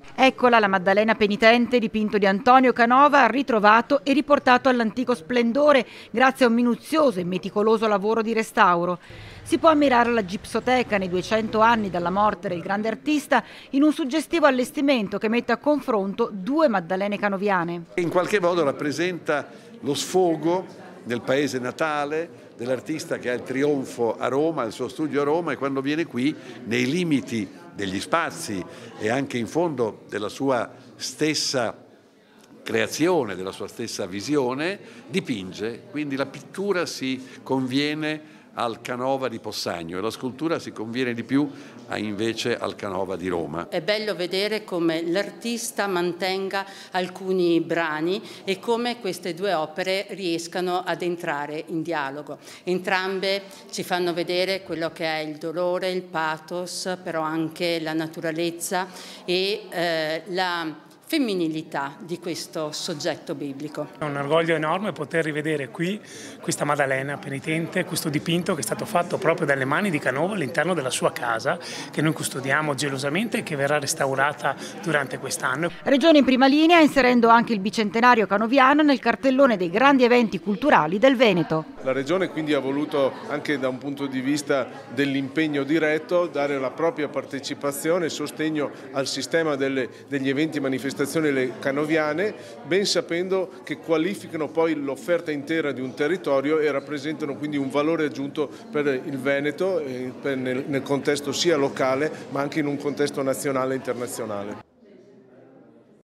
Eccola la Maddalena penitente, dipinto di Antonio Canova, ritrovato e riportato all'antico splendore grazie a un minuzioso e meticoloso lavoro di restauro. Si può ammirare la gipsoteca nei 200 anni dalla morte del grande artista in un suggestivo allestimento che mette a confronto due Maddalene canoviane. In qualche modo rappresenta lo sfogo nel paese natale dell'artista che ha il trionfo a Roma, il suo studio a Roma, e quando viene qui, nei limiti degli spazi e anche in fondo della sua stessa creazione, della sua stessa visione, dipinge. Quindi la pittura si conviene al Canova di Possagno e la scultura si conviene di più invece al Canova di Roma. È bello vedere come l'artista mantenga alcuni brani e come queste due opere riescano ad entrare in dialogo. Entrambe ci fanno vedere quello che è il dolore, il pathos, però anche la naturalezza e la femminilità di questo soggetto biblico. È un orgoglio enorme poter rivedere qui questa Maddalena penitente, questo dipinto che è stato fatto proprio dalle mani di Canova all'interno della sua casa, che noi custodiamo gelosamente e che verrà restaurata durante quest'anno. Regione in prima linea, inserendo anche il bicentenario canoviano nel cartellone dei grandi eventi culturali del Veneto. La Regione quindi ha voluto, anche da un punto di vista dell'impegno diretto, dare la propria partecipazione e sostegno al sistema degli eventi manifestativi canoviane, ben sapendo che qualificano poi l'offerta intera di un territorio e rappresentano quindi un valore aggiunto per il Veneto nel contesto sia locale ma anche in un contesto nazionale e internazionale.